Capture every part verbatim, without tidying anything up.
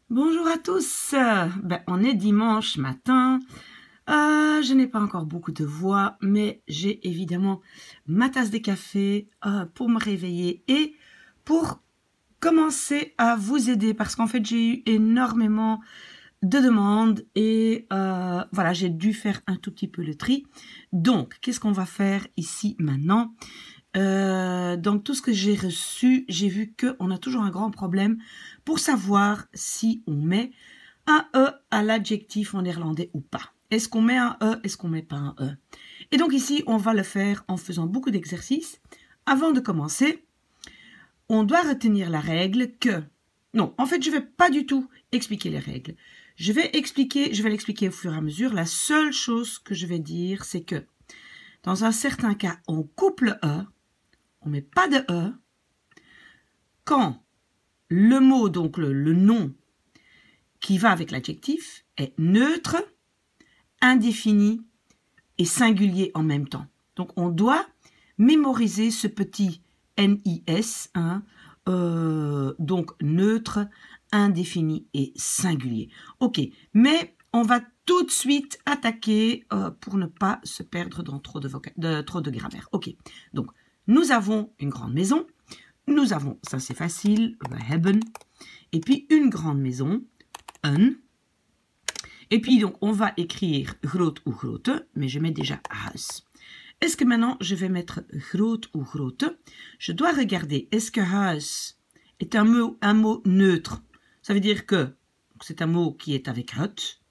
Bonjour à tous, ben, on est dimanche matin, euh, je n'ai pas encore beaucoup de voix, mais j'ai évidemment ma tasse de café euh, pour me réveiller et pour commencer à vous aider parce qu'en fait j'ai eu énormément de demandes et euh, voilà, j'ai dû faire un tout petit peu le tri. Donc, qu'est-ce qu'on va faire ici maintenant? Euh, donc tout ce que j'ai reçu, j'ai vu qu'on a toujours un grand problème pour savoir si on met un E à l'adjectif en néerlandais ou pas. Est-ce qu'on met un E, est-ce qu'on met pas un E? Et donc ici, on va le faire en faisant beaucoup d'exercices. Avant de commencer, on doit retenir la règle que... Non, en fait, je ne vais pas du tout expliquer les règles. Je vais expliquer, je vais l'expliquer au fur et à mesure. La seule chose que je vais dire, c'est que dans un certain cas, on coupe le E, on ne met pas de E. Quand le mot, donc le, le nom qui va avec l'adjectif, est neutre, indéfini et singulier en même temps. Donc on doit mémoriser ce petit N I S, hein, euh, donc neutre, indéfini et singulier. Ok, mais on va tout de suite attaquer euh, pour ne pas se perdre dans trop de, de, trop de grammaire. Ok, donc nous avons une grande maison, nous avons, ça c'est facile, we hebben, et puis une grande maison, un, et puis donc on va écrire groot ou grote, mais je mets déjà huis. Est-ce que maintenant je vais mettre groot ou grote? Je dois regarder, est-ce que huis est un mot, un mot neutre? Ça veut dire que c'est un mot qui est avec hut.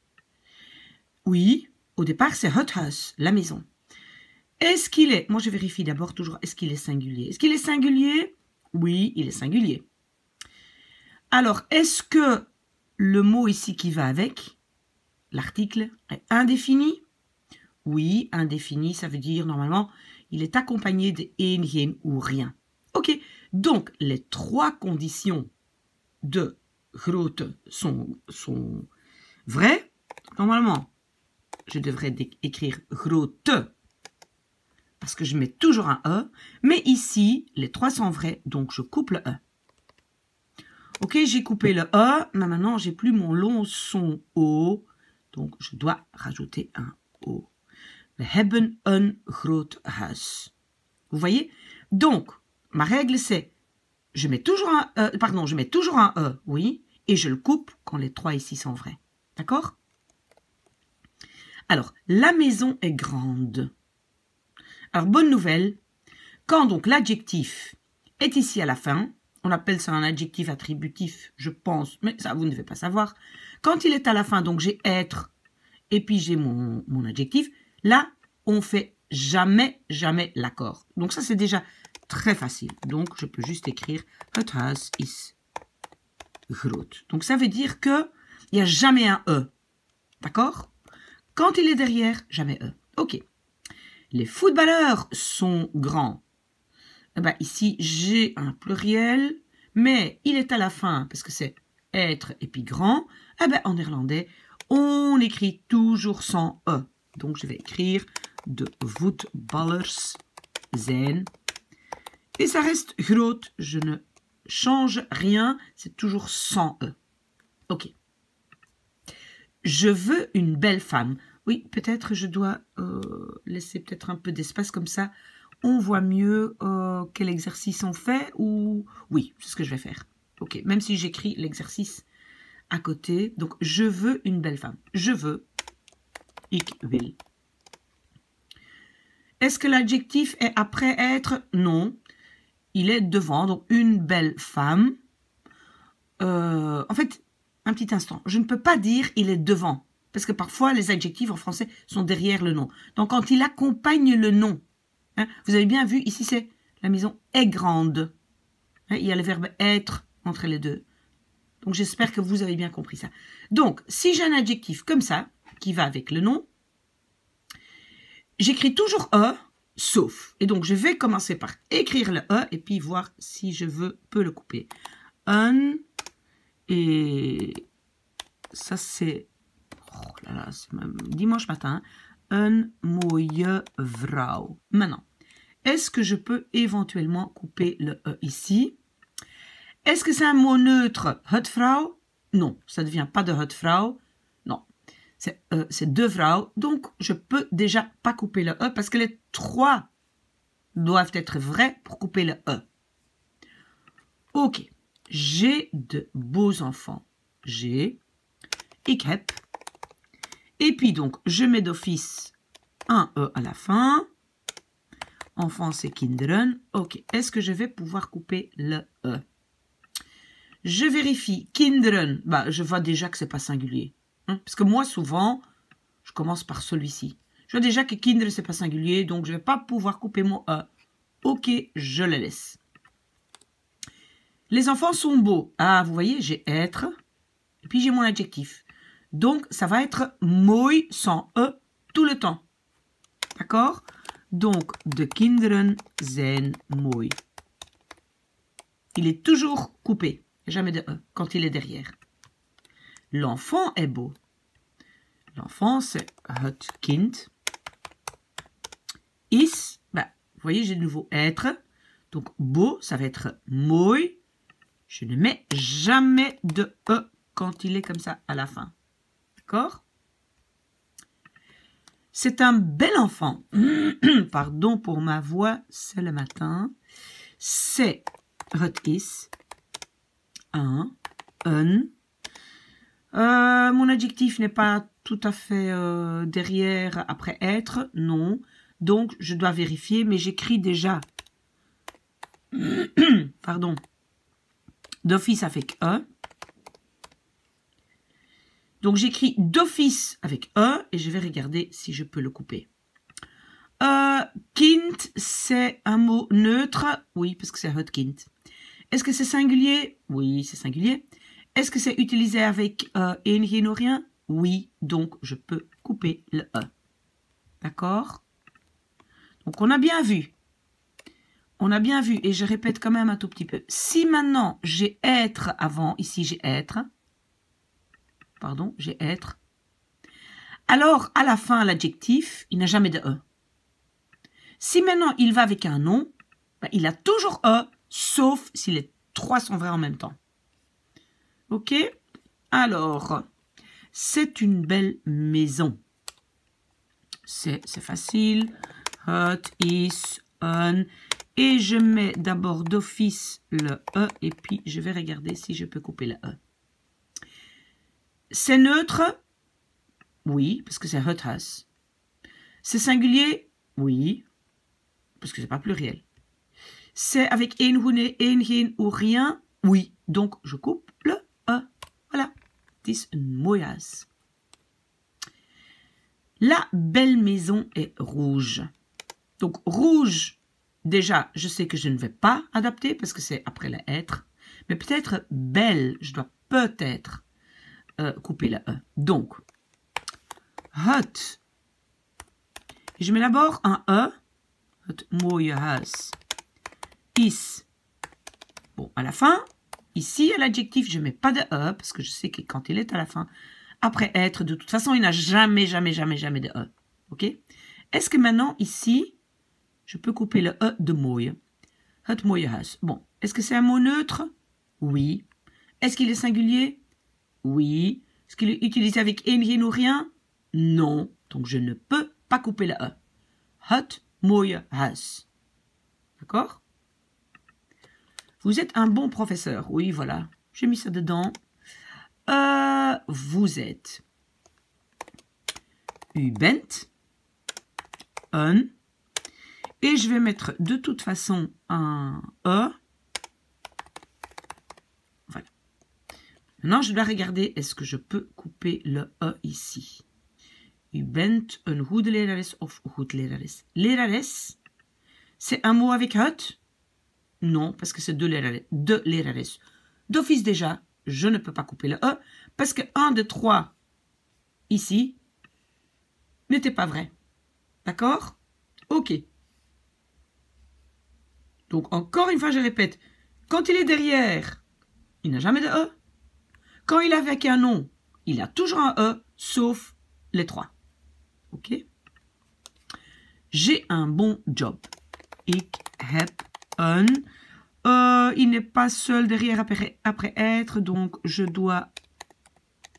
Oui, au départ c'est het huis, la maison. Est-ce qu'il est, moi je vérifie d'abord toujours, est-ce qu'il est singulier? Est-ce qu'il est singulier? Oui, il est singulier. Alors, est-ce que le mot ici qui va avec, l'article, est indéfini? Oui, indéfini, ça veut dire normalement, il est accompagné de een, geen ou rien. Ok, donc les trois conditions de grote sont, sont vraies. Normalement, je devrais écrire grote, parce que je mets toujours un E, mais ici, les trois sont vrais, donc je coupe le E. Ok, j'ai coupé le E, mais maintenant, j'ai plus mon long son O, donc je dois rajouter un O. We hebben een groot huis. Vous voyez? Donc, ma règle, c'est, je mets toujours un E, pardon, je mets toujours un E, oui, et je le coupe quand les trois ici sont vrais. D'accord? Alors, la maison est grande. Alors, bonne nouvelle, quand donc l'adjectif est ici à la fin, on appelle ça un adjectif attributif, je pense, mais ça, vous ne devez pas savoir. Quand il est à la fin, donc j'ai être, et puis j'ai mon, mon adjectif, là, on fait jamais, jamais l'accord. Donc ça, c'est déjà très facile. Donc, je peux juste écrire « Het huis is groot ». Donc, ça veut dire qu'il n'y a jamais un « e ». D'accord? Quand il est derrière, jamais « e ». Ok. Les footballeurs sont grands. Eh ben, ici, j'ai un pluriel, mais il est à la fin, parce que c'est être et puis grand. Eh ben, en néerlandais, on écrit toujours sans E. Donc, je vais écrire de voetballers zijn. Et ça reste groot. Je ne change rien. C'est toujours sans E. Ok. Je veux une belle femme. Oui, peut-être je dois euh, laisser peut-être un peu d'espace comme ça. On voit mieux euh, quel exercice on fait ou... Oui, c'est ce que je vais faire. Ok, même si j'écris l'exercice à côté. Donc, je veux une belle femme. Je veux. Ik wil. Est-ce que l'adjectif est après être? Non. Il est devant. Donc, une belle femme. Euh, en fait, un petit instant. Je ne peux pas dire il est devant. Parce que parfois, les adjectifs en français sont derrière le nom. Donc, quand il accompagne le nom, hein, vous avez bien vu, ici, c'est la maison est grande. Hein, il y a le verbe être entre les deux. Donc, j'espère que vous avez bien compris ça. Donc, si j'ai un adjectif comme ça, qui va avec le nom, j'écris toujours E, sauf. Et donc, je vais commencer par écrire le E et puis voir si je veux, peux le couper. Un, et ça, c'est... Oh là là, c'est même dimanche matin. Een mooie vrouw. Maintenant, est-ce que je peux éventuellement couper le E ici? Est-ce que c'est un mot neutre? Het vrouw? non, ça ne devient pas de het vrouw. Non, c'est euh, de vrouw. Donc, je peux déjà pas couper le E parce que les trois doivent être vrais pour couper le E. Ok, j'ai de beaux enfants. J'ai, ik heb. Et puis donc, je mets d'office un E à la fin. Enfant, c'est kinderen. Ok, est-ce que je vais pouvoir couper le E? Je vérifie. Kinderen, bah, je vois déjà que c'est pas singulier. Hein, parce que moi, souvent, je commence par celui-ci. Je vois déjà que kinderen, c'est pas singulier, donc je vais pas pouvoir couper mon E. Ok, je le laisse. Les enfants sont beaux. Ah, vous voyez, j'ai être. Et puis j'ai mon adjectif. Donc, ça va être mooi sans E tout le temps. D'accord? Donc, de kinderen zijn mooi. Il est toujours coupé. Jamais de E quand il est derrière. L'enfant est beau. L'enfant, c'est het kind. Is, bah, vous voyez, j'ai de nouveau être. Donc, beau, ça va être mooi. Je ne mets jamais de E quand il est comme ça à la fin. D'accord? C'est un bel enfant. Pardon pour ma voix, c'est le matin. C'est het is. Un. Un. Euh, mon adjectif n'est pas tout à fait euh, derrière après être. Non. Donc, je dois vérifier, mais j'écris déjà. Pardon. D'office avec E. Donc, j'écris d'office avec E et je vais regarder si je peux le couper. Euh, kind, c'est un mot neutre. Oui, parce que c'est het kind. Est-ce que c'est singulier? Oui, c'est singulier. Est-ce que c'est utilisé avec euh, enige ou rien? Oui, donc je peux couper le E. D'accord? Donc, on a bien vu. On a bien vu, et je répète quand même un tout petit peu. Si maintenant j'ai être avant, ici j'ai être, pardon, j'ai être, alors à la fin l'adjectif, il n'a jamais de E. Si maintenant il va avec un nom, ben, il a toujours E, sauf si les trois sont vrais en même temps. Ok? Alors, c'est une belle maison. C'est facile. Het is een. Et je mets d'abord d'office le E et puis je vais regarder si je peux couper le E. C'est neutre? Oui, parce que c'est het huis. C'est singulier? Oui, parce que c'est pas pluriel. C'est avec een, hoene, een, geen ou rien? Oui, donc je coupe le E. Voilà, het is een mooi huis. La belle maison est rouge. Donc rouge, déjà, je sais que je ne vais pas adapter parce que c'est après le être. Mais peut-être belle, je dois peut-être euh, couper le E. Donc, het. Et je mets d'abord un E. Het mooie huis is. Bon, à la fin, ici, à l'adjectif, je ne mets pas de E parce que je sais que quand il est à la fin, après être, de toute façon, il n'a jamais, jamais, jamais, jamais de E. Ok? Est-ce que maintenant, ici, je peux couper le E de mooi? Het mooie huis. Bon, est-ce que c'est un mot neutre? Oui. Est-ce qu'il est singulier? Oui. Est-ce qu'il est utilisé avec een, geen ou rien? Non. Donc, je ne peux pas couper le E. Het mooie huis. D'accord? Vous êtes un bon professeur. Oui, voilà. J'ai mis ça dedans. Euh, vous êtes. U bent. Un. Et je vais mettre de toute façon un E. Voilà. Maintenant, je dois regarder, est-ce que je peux couper le E ici? U bent een goede lerares of goed lerares. Lerares, c'est un mot avec het? Non, parce que c'est deux lerares. Deux lerares. D'office déjà, je ne peux pas couper le E, parce que un de trois, ici, n'était pas vrai. D'accord? Ok. Donc, encore une fois, je répète. Quand il est derrière, il n'a jamais de E. Quand il est avec un nom, il a toujours un E, sauf les trois. Ok? J'ai un bon job. Ik heb een... Euh, il n'est pas seul derrière après, après être, donc je dois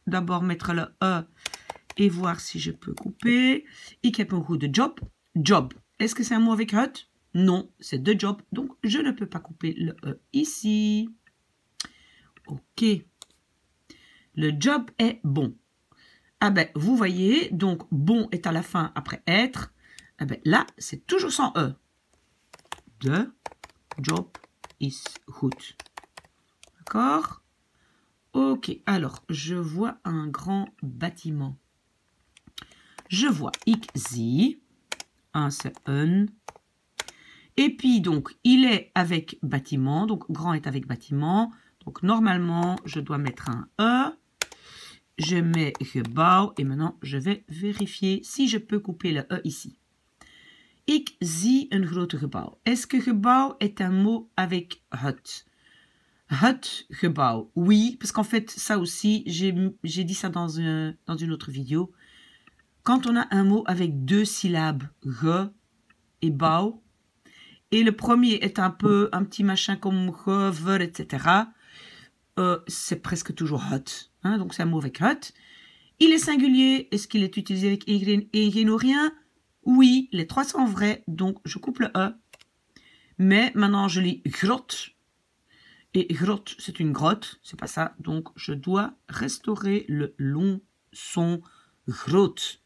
d'abord mettre le E et voir si je peux couper. Ik heb een goede job. Job. Est-ce que c'est un mot avec hut? Non, c'est de job. Donc, je ne peux pas couper le E ici. Ok. Le job est bon. Ah ben, vous voyez, donc bon est à la fin après être. Ah ben, là, c'est toujours sans E. The job is good. D'accord? Ok, alors, je vois un grand bâtiment. Je vois ik zie. Un, c'est un. Et puis, donc, il est avec bâtiment. Donc, grand est avec bâtiment. Donc, normalement, je dois mettre un E. Je mets gebouw. Et maintenant, je vais vérifier si je peux couper le E ici. Ik zie een grote gebouw. Est-ce que gebouw est un mot avec hut? Hut, gebouw. Oui, parce qu'en fait, ça aussi, j'ai dit ça dans, un, dans une autre vidéo. Quand on a un mot avec deux syllabes, ge et bouw, et le premier est un peu un petit machin comme ge, ver, et cetera, euh, c'est presque toujours hut. Hein, donc c'est un mot avec hut. Il est singulier. Est-ce qu'il est utilisé avec y et ou rien? Oui, les trois sont vrais, donc je coupe le E. Mais maintenant, je lis grotte. Et grotte, c'est une grotte, c'est pas ça. Donc, je dois restaurer le long son grotte.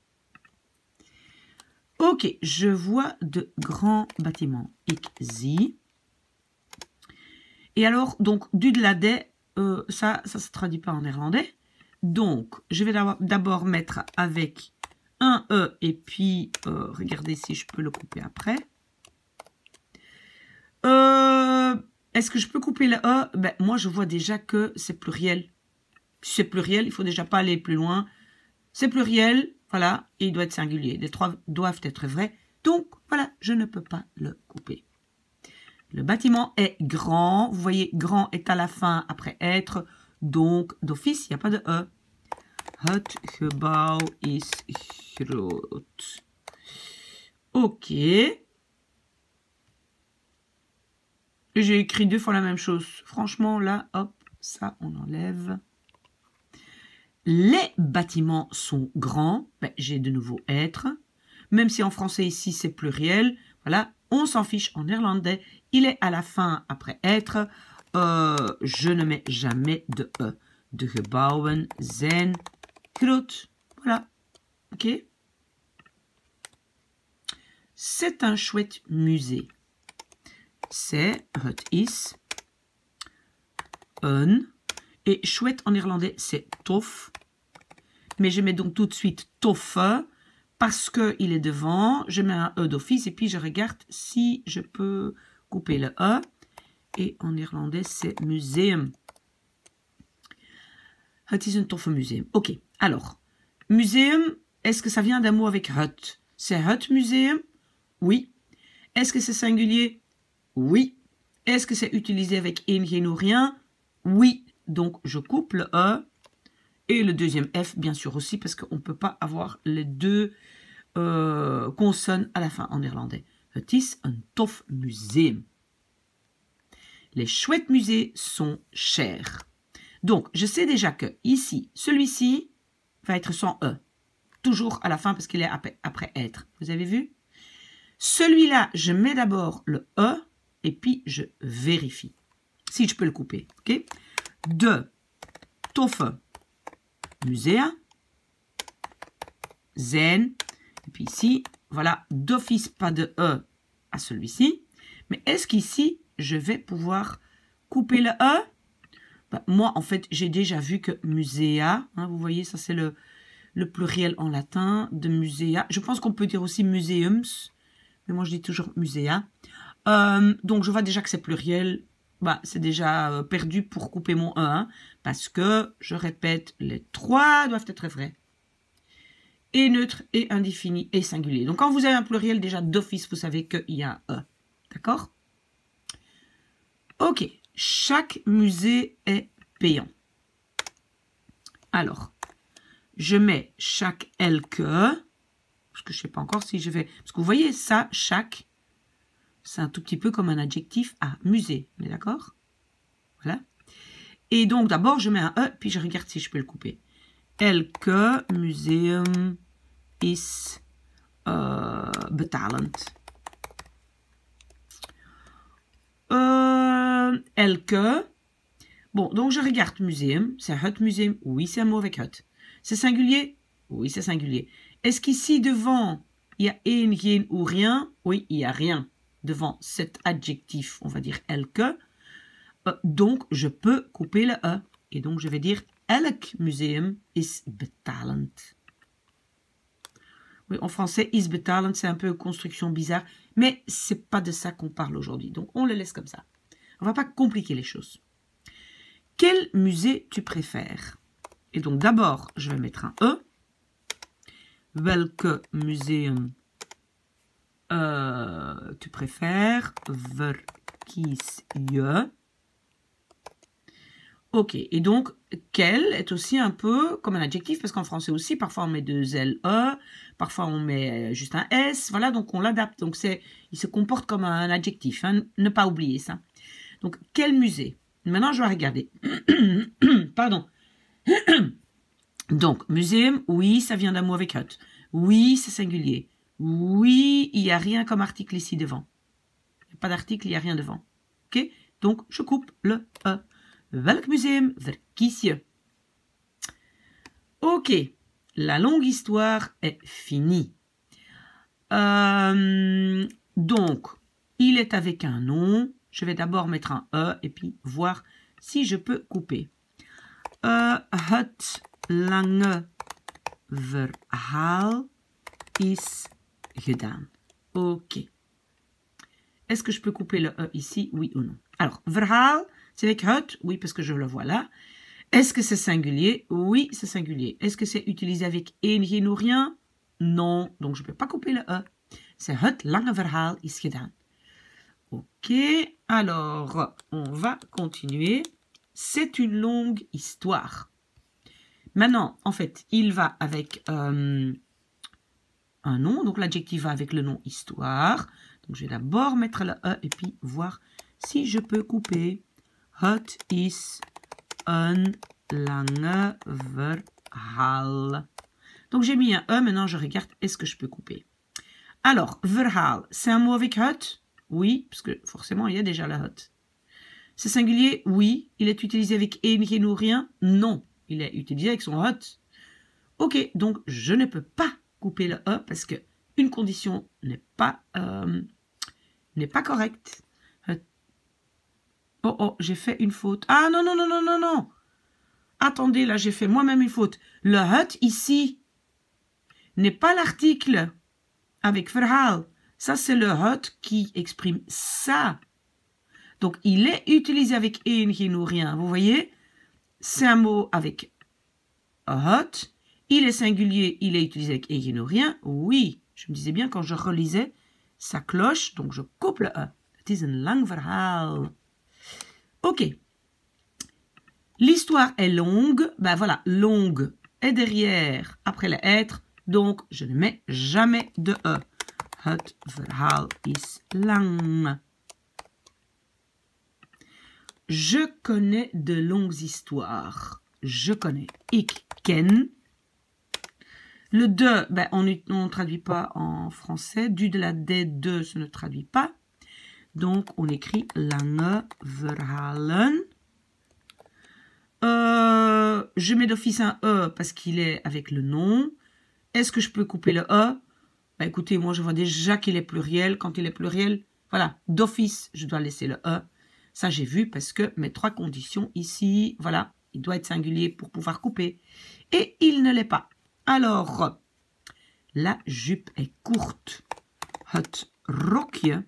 Ok, je vois de grands bâtiments. Ik zie. Et alors, donc, du de la de, euh, ça, ça se traduit pas en néerlandais. Donc, je vais d'abord mettre avec un E et puis, euh, regardez si je peux le couper après. Euh, Est-ce que je peux couper le E? Ben, moi, je vois déjà que c'est pluriel. Si c'est pluriel, il faut déjà pas aller plus loin. C'est pluriel, voilà, et il doit être singulier. Les trois doivent être vrais. Donc, voilà, je ne peux pas le couper. Le bâtiment est grand. Vous voyez, grand est à la fin après être. Donc, d'office, il n'y a pas de E. Het gebouw is groot. Ok. J'ai écrit deux fois la même chose. Franchement, là, hop, ça, on enlève. Les bâtiments sont grands. Ben, j'ai de nouveau être. Même si en français, ici, c'est pluriel. Voilà, on s'en fiche en néerlandais. Il est à la fin après être. Euh, je ne mets jamais de E. De gebouwen zijn groot. Voilà. Ok. C'est un chouette musée. C'est, het is, een. Et chouette en néerlandais, c'est tof. Mais je mets donc tout de suite toffe parce qu'il est devant. Je mets un E d'office et puis je regarde si je peux couper le E. Et en néerlandais, c'est museum. Het is een toffe museum. Ok, alors, museum, est-ce que ça vient d'un mot avec hut? C'est hut museum? Oui. Est-ce que c'est singulier? Oui. Est-ce que c'est utilisé avec een, geen ou rien? Oui. Donc, je coupe le E. Et le deuxième F, bien sûr aussi, parce qu'on ne peut pas avoir les deux euh, consonnes à la fin en néerlandais. Het is een tof museum. Les chouettes musées sont chers. Donc, je sais déjà que ici, celui-ci va être sans E. Toujours à la fin parce qu'il est après, après être. Vous avez vu? Celui-là, je mets d'abord le E et puis je vérifie. Si je peux le couper. Ok? De toffe musea zijn. Et puis ici, voilà, d'office pas de E à celui-ci. Mais est-ce qu'ici, je vais pouvoir couper le E? Ben, moi, en fait, j'ai déjà vu que musea, hein, vous voyez, ça c'est le, le pluriel en latin de musea. Je pense qu'on peut dire aussi museums, mais moi je dis toujours musea. Euh, donc je vois déjà que c'est pluriel. Bah, c'est déjà euh, perdu pour couper mon E, hein, parce que, je répète, les trois doivent être vrais. Et neutre, et indéfini, et singulier. Donc quand vous avez un pluriel, déjà d'office, vous savez qu'il y a un E. D'accord? Ok. Chaque musée est payant. Alors, je mets chaque L que, parce que je ne sais pas encore si je vais... Parce que vous voyez, ça, chaque, c'est un tout petit peu comme un adjectif à musée. On est d'accord? Voilà. Et donc, d'abord, je mets un E, puis je regarde si je peux le couper. Elke museum is uh, betalend. Uh, elke. Bon, donc je regarde museum. C'est het museum. Oui, c'est un mot avec het. C'est singulier? Oui, c'est singulier. Est-ce qu'ici devant, il y a een, geen ou rien? Oui, il n'y a rien devant cet adjectif, on va dire elke. Uh, donc, je peux couper le e. Et donc, je vais dire elk museum is betalend. Oui, en français, is betalend, c'est un peu une construction bizarre. Mais c'est pas de ça qu'on parle aujourd'hui. Donc, on le laisse comme ça. On va pas compliquer les choses. Quel musée tu préfères? Et donc, d'abord, je vais mettre un e. Welke museum euh, tu préfères? Verkies je. Ok, et donc, quel est aussi un peu comme un adjectif, parce qu'en français aussi, parfois on met deux L E, parfois on met juste un S, voilà, donc on l'adapte. Donc, c'est, il se comporte comme un adjectif, hein, ne pas oublier ça. Donc, quel musée? Maintenant, je vais regarder. Pardon. Donc, muséum, oui, ça vient d'un mot avec het. Oui, c'est singulier. Oui, il n'y a rien comme article ici devant. Il n'y a pas d'article, il n'y a rien devant. Ok? Donc, je coupe le E. Welk museum verkies je? Ok, la longue histoire est finie. Euh, donc, il est avec un nom. Je vais d'abord mettre un E et puis voir si je peux couper. Uh, het lange verhaal is gedaan. Ok. Est-ce que je peux couper le E ici, oui ou non? Alors, verhaal, c'est avec het, oui, parce que je le vois là. Est-ce que c'est singulier? Oui, c'est singulier. Est-ce que c'est utilisé avec een, geen ou rien? Non, donc je ne peux pas couper le E. C'est het lange verhaal is gedaan. Ok, alors, on va continuer. C'est une longue histoire. Maintenant, en fait, il va avec euh, un nom. Donc, l'adjectif va avec le nom histoire. Donc, je vais d'abord mettre le E et puis voir si je peux couper. Het is een lange verhaal. Donc, j'ai mis un E. Maintenant, je regarde, est-ce que je peux couper? Alors, verhaal, c'est un mot avec het? Oui, parce que forcément, il y a déjà le het. C'est singulier? Oui. Il est utilisé avec een, geen ou rien? Non. Il est utilisé avec son het. Ok, donc je ne peux pas couper le E parce que une condition n'est pas, euh, n'est pas correcte. Oh, oh, j'ai fait une faute. Ah non, non, non, non, non, non. Attendez, là, j'ai fait moi-même une faute. Le het ici n'est pas l'article avec verhaal. Ça, c'est le het qui exprime ça. Donc, il est utilisé avec een, geen ou rien. Vous voyez? C'est un mot avec het. Il est singulier, il est utilisé avec een, geen ou rien. Oui, je me disais bien quand je relisais, ça cloche. Donc, je coupe le E. Het is een lang verhaal. Ok. L'histoire est longue. Ben voilà, longue est derrière, après le être. Donc, je ne mets jamais de E. Het verhaal is lang. Je connais de longues histoires. Je connais. Ik ken. Le de, ben, on ne traduit pas en français. Du de la D, de, ça ne traduit pas. Donc, on écrit lange verhalen. Euh, je mets d'office un E parce qu'il est avec le nom. Est-ce que je peux couper le E? Ben, écoutez, moi, je vois déjà qu'il est pluriel. Quand il est pluriel, voilà, d'office, je dois laisser le E. Ça, j'ai vu parce que mes trois conditions ici, voilà, il doit être singulier pour pouvoir couper. Et il ne l'est pas. Alors, la jupe est courte. Het rokje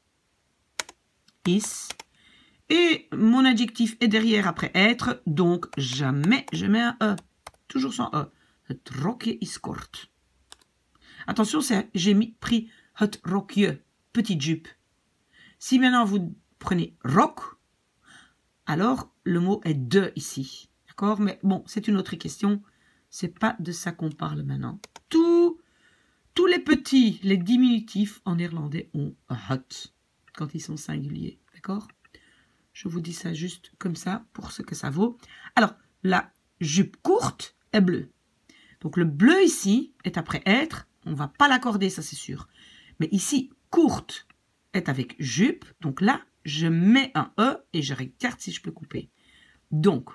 is. Et mon adjectif est derrière après être. Donc, jamais je mets un E. Toujours sans E. Het rokje is kort. Attention, j'ai pris het rokje, petite jupe. Si maintenant vous prenez rok, alors le mot est de ici. D'accord? Mais bon, c'est une autre question. C'est pas de ça qu'on parle maintenant. Tout, tous les petits, les diminutifs en néerlandais ont het quand ils sont singuliers. D'accord? Je vous dis ça juste comme ça pour ce que ça vaut. Alors, la jupe courte est bleue. Donc le bleu ici est après être, on ne va pas l'accorder, ça c'est sûr. Mais ici, courte est avec jupe, donc là, je mets un E et je regarde si je peux couper. Donc,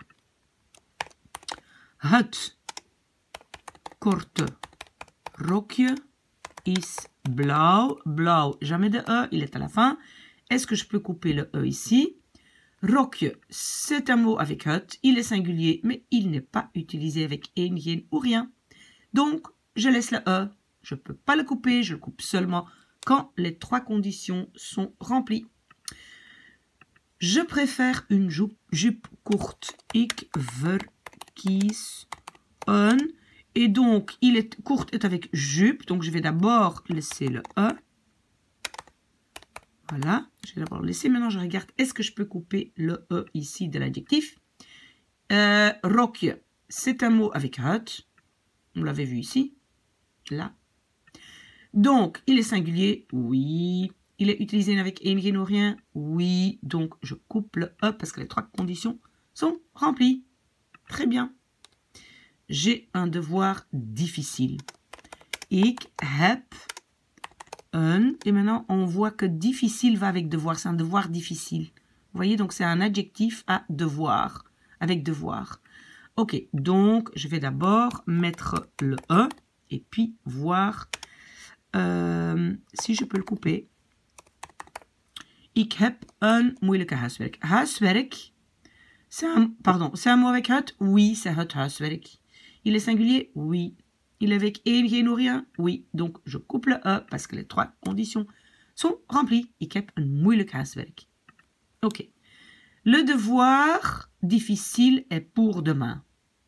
het korte rokje is blauw. Blauw, jamais de E, il est à la fin. Est-ce que je peux couper le E ici? Rokje, c'est un mot avec het, il est singulier, mais il n'est pas utilisé avec een, geen ou rien. Donc, je laisse le E. Je ne peux pas le couper, je le coupe seulement quand les trois conditions sont remplies. Je préfère une jupe, jupe courte. Ik verkies een. Et donc, il est courte est avec jupe. Donc, je vais d'abord laisser le E. Voilà. Je vais d'abord laisser. Maintenant, je regarde. Est-ce que je peux couper le E ici de l'adjectif? euh, Rokje, c'est un mot avec het. On l'avait vu ici. Là. Donc, il est singulier. Oui. Il est utilisé avec een, geen ou rien. Oui. Donc, je coupe le E parce que les trois conditions sont remplies. Très bien. J'ai un devoir difficile. Ik heb een. Et maintenant, on voit que difficile va avec devoir. C'est un devoir difficile. Vous voyez, donc c'est un adjectif à devoir. Avec devoir. Ok, donc je vais d'abord mettre le E. Et puis voir euh, si je peux le couper. Ik heb een moeilijke huiswerk. Huiswerk, c'est un, pardon, c'est un mot avec het? Oui, c'est het huiswerk. Il est singulier? Oui. Il est avec een, geen ou rien? Oui. Donc, je coupe le E parce que les trois conditions sont remplies. Ik heb een moeilijk huiswerk. Ok. Le devoir difficile est pour demain.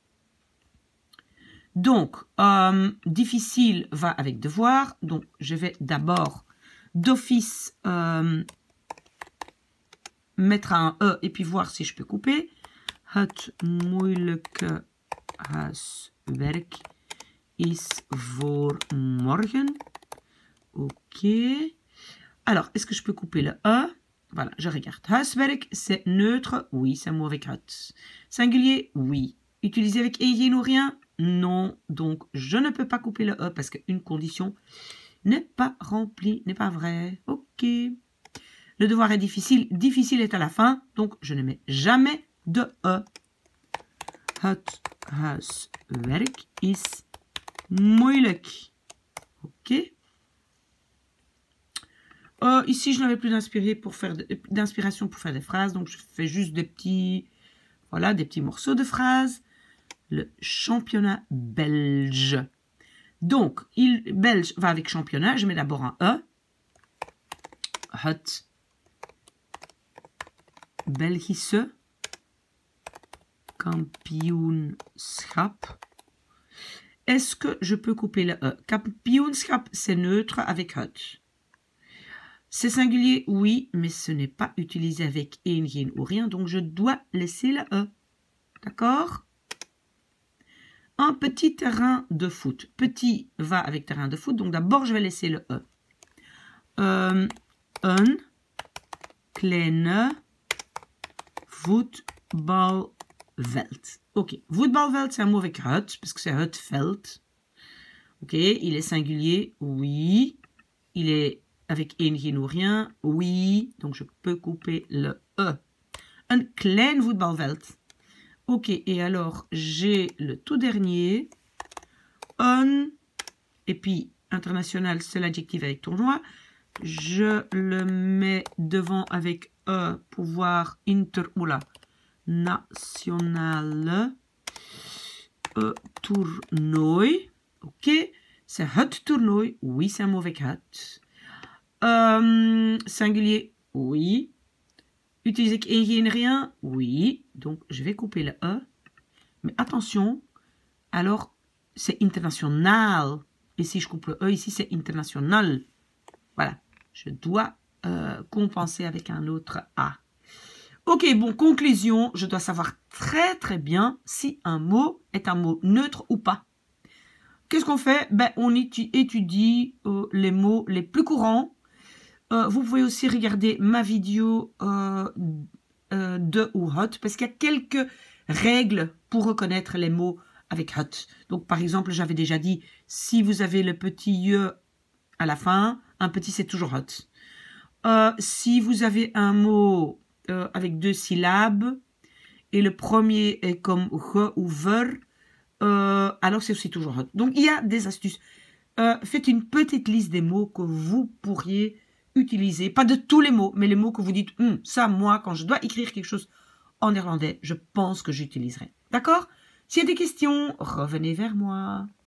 Donc, euh, difficile va avec devoir. Donc, je vais d'abord d'office euh, mettre un E et puis voir si je peux couper. Het moeilijke huiswerk is voor morgen. Ok. Alors, est-ce que je peux couper le E? Voilà, je regarde. Huiswerk, c'est neutre. Oui, c'est un mot avec het. Singulier, oui. Utilisé avec een, geen ou rien? Non. Donc, je ne peux pas couper le E parce qu'une condition n'est pas remplie, n'est pas vraie. Ok. Le devoir est difficile. Difficile est à la fin. Donc, je ne mets jamais de E. Het huiswerk is moeilijk. Ok. Euh, ici, je n'avais plus d'inspiration pour faire d'inspiration pour faire des phrases. Donc, je fais juste des petits, voilà, des petits morceaux de phrases. Le championnat belge. Donc, il, belge va avec championnat. Je mets d'abord un E. Het Belgische kampioenschap. Est-ce que je peux couper le E? Kampioenschap, c'est neutre avec het. C'est singulier, oui, mais ce n'est pas utilisé avec een, geen ou rien. Donc, je dois laisser le E. D'accord? Un petit terrain de foot. Petit va avec terrain de foot. Donc, d'abord, je vais laisser le E. Euh, een kleine voetbalveld. Ok, voetbalveld, c'est un mot avec het, parce que c'est het veld. Ok, il est singulier, oui. Il est avec een, geen ou rien, oui. Donc, je peux couper le E. Een klein voetbalveld. Ok, et alors, j'ai le tout dernier. Un, et puis, international, c'est l'adjectif avec tournoi. Je le mets devant avec E pour voir inter, oula, nationale e, toernooi. Ok, c'est het toernooi. Oui, c'est un mot avec het. Euh, singulier, oui. Utiliser een, geen, rien, oui. Donc, je vais couper le E. Mais attention, alors, c'est international. Et si je coupe le E ici, c'est international. Voilà. Je dois euh, compenser avec un autre A. Ok, bon, conclusion. Je dois savoir très, très bien si un mot est un mot neutre ou pas. Qu'est-ce qu'on fait? Ben, on étudie euh, les mots les plus courants. Euh, vous pouvez aussi regarder ma vidéo euh, euh, de ou hot, parce qu'il y a quelques règles pour reconnaître les mots avec hot. Donc, par exemple, j'avais déjà dit, si vous avez le petit je à la fin, un petit, c'est toujours hot. Euh, si vous avez un mot euh, avec deux syllabes, et le premier est comme re ou ver, euh, alors c'est aussi toujours hot. Donc, il y a des astuces. Euh, faites une petite liste des mots que vous pourriez utiliser. Pas de tous les mots, mais les mots que vous dites, hm, ça, moi, quand je dois écrire quelque chose en néerlandais, je pense que j'utiliserai. D'accord? S'il y a des questions, revenez vers moi.